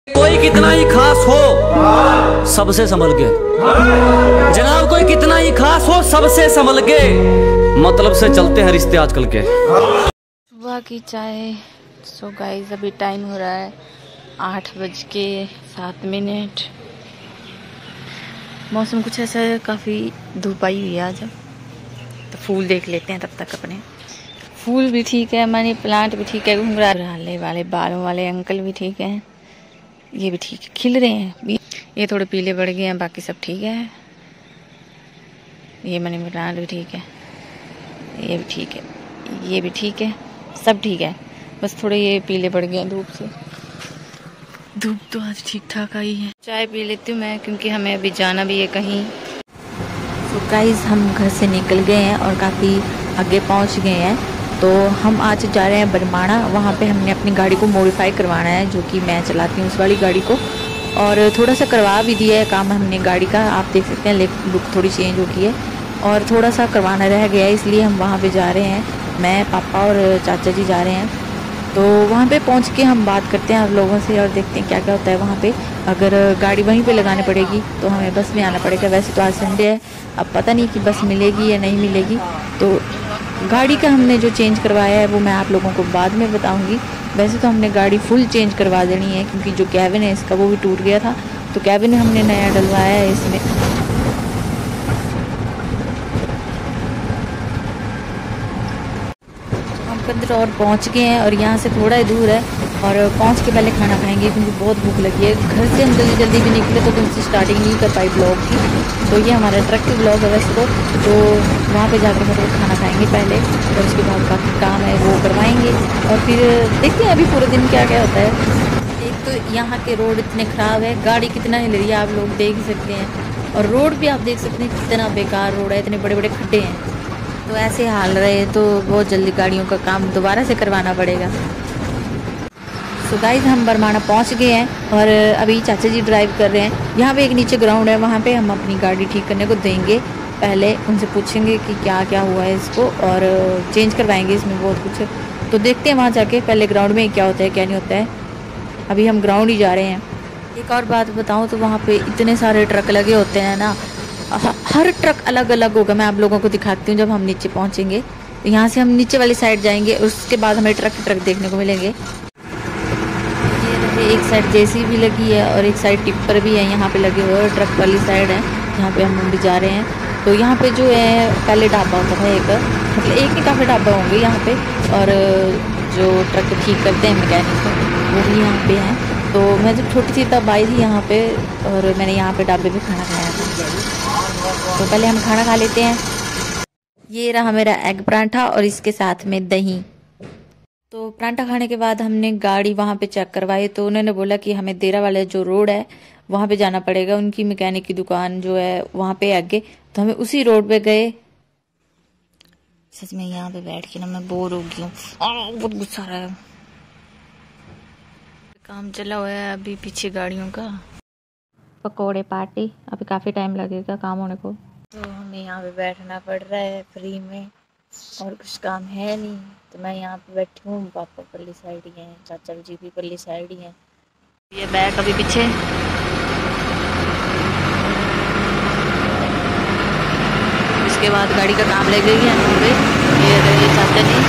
कोई कितना ही खास हो सबसे संभल के, जनाब कोई कितना ही खास हो सबसे संभल के, मतलब से चलते हैं रिश्ते आजकल के। सुबह की चाय। सो गाइस अभी टाइम हो रहा है 8:07। मौसम कुछ ऐसा है, काफ़ी धूप आई हुई है आज। तो फूल देख लेते हैं तब तक अपने। फूल भी ठीक है, मनी प्लांट भी ठीक है, घुंघराले वाले बालों वाले अंकल भी ठीक हैं, ये भी ठीक है, खिल रहे हैं। ये थोड़े पीले पड़ गए हैं, बाकी सब ठीक है। ये मनी प्लांट भी ठीक है, ये भी ठीक है, ये भी ठीक है, सब ठीक है। बस थोड़े ये पीले पड़ गए हैं धूप से। धूप तो आज ठीक ठाक आई है। चाय पी लेती हूँ मैं, क्योंकि हमें अभी जाना भी है कहीं। तो गाइस हम घर से निकल गए हैं और काफ़ी आगे पहुँच गए हैं। तो हम आज जा रहे हैं बरमाणा। वहाँ पे हमने अपनी गाड़ी को मॉडिफाई करवाना है, जो कि मैं चलाती हूँ उस वाली गाड़ी को। और थोड़ा सा करवा भी दिया है काम हमने गाड़ी का, आप देख सकते हैं लुक थोड़ी चेंज हो गई है। और थोड़ा सा करवाना रह गया है, इसलिए हम वहाँ पे जा रहे हैं। मैं, पापा और चाचा जी जा रहे हैं। तो वहाँ पे पहुँच के हम बात करते हैं आप लोगों से और देखते हैं क्या क्या होता है वहाँ पे। अगर गाड़ी वहीं पे लगानी पड़ेगी तो हमें बस में आना पड़ेगा। वैसे तो आज संडे है, अब पता नहीं कि बस मिलेगी या नहीं मिलेगी। तो गाड़ी का हमने जो चेंज करवाया है वो मैं आप लोगों को बाद में बताऊँगी। वैसे तो हमने गाड़ी फुल चेंज करवा देनी है, क्योंकि जो कैबिन है इसका वो भी टूट गया था। तो कैबिन हमने नया डलवाया है इसमें। अंदर और पहुंच गए हैं और यहाँ से थोड़ा ही दूर है, और पहुंच के पहले खाना खाएंगे क्योंकि बहुत भूख लगी है। घर से हम जल्दी जल्दी भी निकले तो तुमसे स्टार्टिंग नहीं कर पाई ब्लॉग की। तो ये हमारा ट्रक की ब्लॉग है वैसे तो वहाँ पे जाकर मतलब खाना खाएंगे पहले, और उसके बाद बाकी काम है वो करवाएंगे। और फिर देखते हैं अभी पूरे दिन क्या क्या होता है। एक तो यहाँ के रोड इतने ख़राब है, गाड़ी कितना हिल रही है आप लोग देख ही सकते हैं। और रोड भी आप देख सकते हैं कितना बेकार रोड है, इतने बड़े बड़े खड्डे हैं। तो ऐसे हाल रहे तो बहुत जल्दी गाड़ियों का काम दोबारा से करवाना पड़ेगा। सो गाइस हम बरमाणा पहुंच गए हैं और अभी चाचा जी ड्राइव कर रहे हैं। यहाँ पे एक नीचे ग्राउंड है, वहाँ पे हम अपनी गाड़ी ठीक करने को देंगे। पहले उनसे पूछेंगे कि क्या क्या हुआ है इसको, और चेंज करवाएंगे इसमें बहुत कुछ। तो देखते हैं वहाँ जाके पहले ग्राउंड में क्या होता है क्या नहीं होता है। अभी हम ग्राउंड ही जा रहे हैं। एक और बात बताऊँ तो वहाँ पर इतने सारे ट्रक लगे होते हैं ना, हर ट्रक अलग अलग होगा। मैं आप लोगों को दिखाती हूँ जब हम नीचे पहुँचेंगे। यहाँ से हम नीचे वाली साइड जाएंगे, उसके बाद हमें ट्रक देखने को मिलेंगे। ये रहे, एक साइड जेसीबी लगी है और एक साइड टिप्पर भी है यहाँ पे लगे हुए, और ट्रक वाली साइड है जहाँ पे हम भी जा रहे हैं। तो यहाँ पे जो है पहले ढाबा होता था एक, मतलब एक नहीं काफ़ी ढाबा होंगे यहाँ पे, और जो ट्रक ठीक करते हैं मैकेनिक वो भी यहाँ पे हैं। तो मैं जब छोटी थी तब आई थी यहाँ पे, और मैंने यहाँ पे ढाबे पे खाना खाया था। तो पहले हम खाना खा लेते हैं। ये रहा मेरा एग पराठा और इसके साथ में दही। तो पराठा खाने के बाद हमने गाड़ी वहाँ पे चेक करवाई, तो उन्होंने बोला कि हमें देरा वाला जो रोड है वहाँ पे जाना पड़ेगा। उनकी मैकेनिक की दुकान जो है वहाँ पे आगे, तो हमें उसी रोड पे गए। सच में यहाँ पे बैठ के ना मैं बोर हो गई हूँ, बहुत गुस्सा आ रहा है। काम चला हुआ है अभी पीछे गाड़ियों का। पकोड़े पार्टी, अभी काफ़ी टाइम लगेगा काम होने को। तो हमें यहाँ पे बैठना पड़ रहा है फ्री में, और कुछ काम है नहीं। तो मैं यहाँ पे बैठी हूँ, पापा पल्ली साइड ही हैं, चाचा जी भी पल्ली साइड ही हैं। ये बैग अभी पीछे। इसके बाद गाड़ी का काम लग गई है यहाँ पे। ये रहे चाचा जी।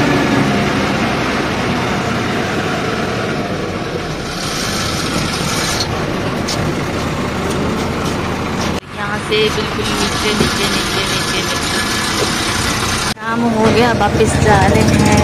से बिल्कुल नीचे नीचे नीचे नीचे नीचे काम हो गया, वापस जा रहे हैं।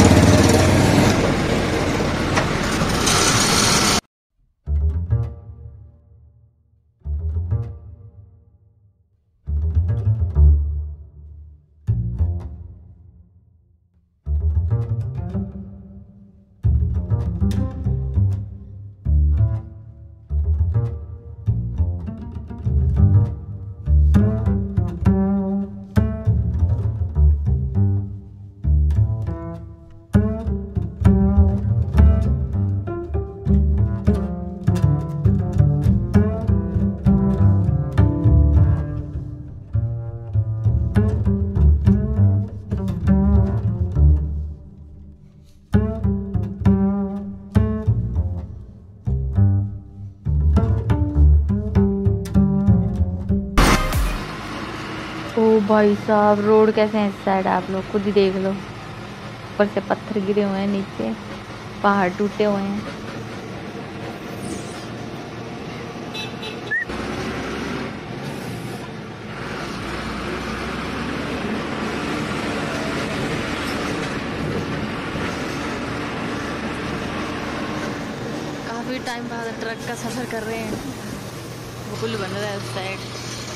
भाई साहब, रोड कैसे है इस साइड, आप लोग खुद ही देख लो। ऊपर से पत्थर गिरे हुए हैं, नीचे पहाड़ टूटे हुए हैं। काफी टाइम बाद ट्रक का सफर कर रहे हैं। वो पुल बन रहा है उस साइड।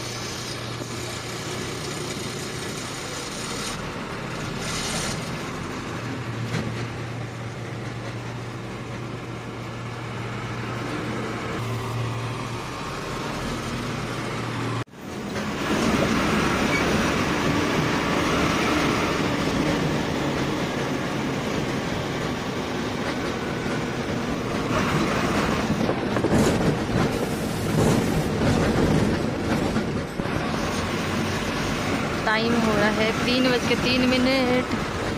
टाइम हो रहा है 3:03।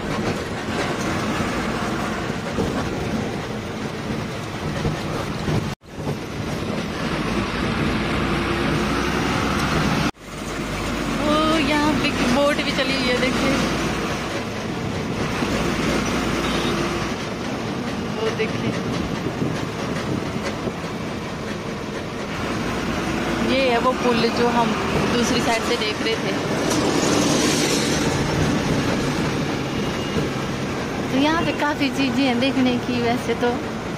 वो यहाँ पे बोट भी चली हुई है, देखिए वो देखिए। ये है वो पुल जो हम दूसरी साइड से देख रहे थे। तो यहाँ पे काफ़ी चीज़ें हैं देखने की वैसे तो।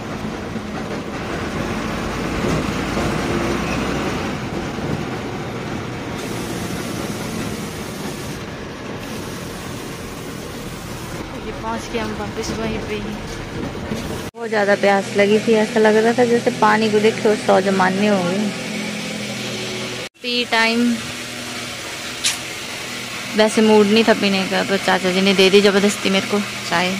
ये पहुँच के हम वापस वहीं पे ही। बहुत ज़्यादा प्यास लगी थी, ऐसा लग रहा था जैसे पानी को देख के 100 जमाने हो गए। T time. वैसे मूड नहीं था पीने का, तो चाचा जी ने दे दी जबरदस्ती मेरे को चाय।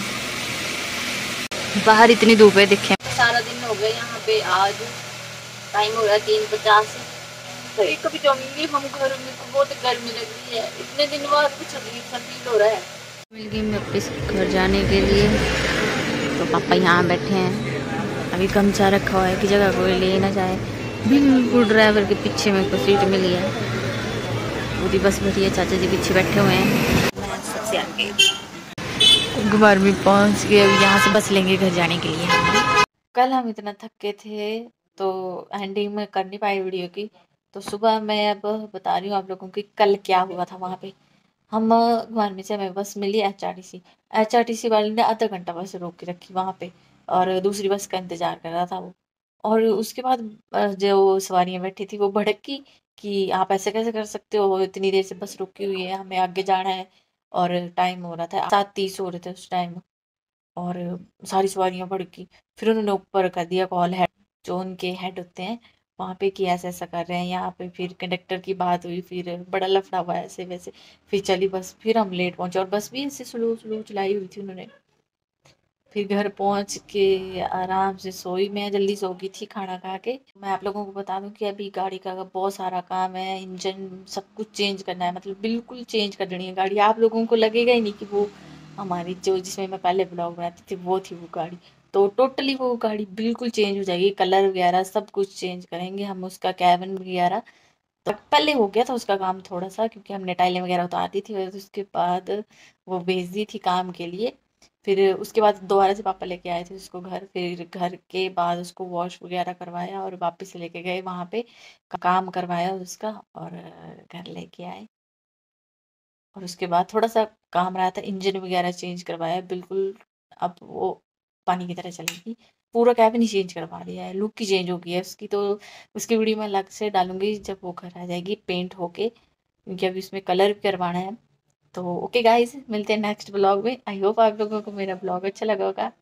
बाहर इतनी धूप है, देखें सारा दिन हो गया यहाँ पे। आज टाइम हो रहा है 3:50। तो कभी जाऊंगी हम घर में, तो बहुत गर्मी लग रही है। इतने दिन बाद कुछ अजीब सा फील हो रहा है। मिल गई मैं वापस घर जाने के लिए। तो पापा यहाँ बैठे हैं। अभी गमछा रखा हुआ है कि जगह कोई ले ना जाए। बिल्कुल ड्राइवर के पीछे मेरे को सीट मिली है। पूरी बस भरी है, चाचा जी पीछे बैठे हुए हैं। मैं सबसे आगे घर में पहुँच गए। अब यहाँ से बस लेंगे घर जाने के लिए। कल हम इतना थके थे तो एंडिंग में कर नहीं पाए वीडियो की। तो सुबह मैं अब बता रही हूँ आप लोगों की कल क्या हुआ था वहाँ पे। हम घुमारवी से हमें बस मिली एचआरटीसी वाले ने आधा घंटा बस रोक के रखी वहाँ पे, और दूसरी बस का इंतजार कर रहा था वो। और उसके बाद जो सवारियाँ बैठी थी वो भड़की कि आप ऐसे कैसे कर सकते हो, इतनी देर से बस रुकी हुई है, हमें आगे जाना है। और टाइम हो रहा था 7:30 हो रहे थे उस टाइम। और सारी सवारियाँ भड़की। फिर उन्होंने ऊपर कर दिया कॉल, हेड जो उनके हेड होते हैं वहाँ पे, कि ऐसा ऐसा कर रहे हैं यहाँ पे। फिर कंडक्टर की बात हुई, फिर बड़ा लफड़ा हुआ ऐसे वैसे। फिर चली बस, फिर हम लेट पहुँचे। और बस भी ऐसे स्लो स्लो चलाई हुई थी उन्होंने। फिर घर पहुंच के आराम से सोई। मैं जल्दी सो गई थी खाना खा के। मैं आप लोगों को बता दूं कि अभी गाड़ी का बहुत सारा काम है। इंजन सब कुछ चेंज करना है, मतलब बिल्कुल चेंज कर देनी है गाड़ी। आप लोगों को लगेगा ही नहीं कि वो हमारी जो जिसमें मैं पहले ब्लॉग बनाती थी वो थी वो गाड़ी। तो टोटली वो गाड़ी बिल्कुल चेंज हो जाएगी। कलर वगैरह सब कुछ चेंज करेंगे हम, उसका कैबिन वगैरह। तो पहले हो गया था उसका काम थोड़ा सा, क्योंकि हमने टाइलें वगैरह उतार दी थी। और उसके बाद वो भेज दी थी काम के लिए। फिर उसके बाद दोबारा से पापा लेके आए थे उसको घर। फिर घर के बाद उसको वॉश वगैरह करवाया और वापस लेके गए वहाँ पे, काम करवाया उसका और घर लेके आए। और उसके बाद थोड़ा सा काम रहा था, इंजन वगैरह चेंज करवाया बिल्कुल। अब वो पानी की तरह चलेगी। पूरा कैबिन ही चेंज करवा दिया है, लुक ही चेंज हो गई है उसकी। तो उसकी वीडियो मैं अलग से डालूंगी जब वो घर आ जाएगी पेंट होके, क्योंकि अभी उसमें कलर भी करवाना है। तो ओके गाइस, मिलते हैं नेक्स्ट ब्लॉग में। आई होप आप लोगों को मेरा ब्लॉग अच्छा लगा होगा।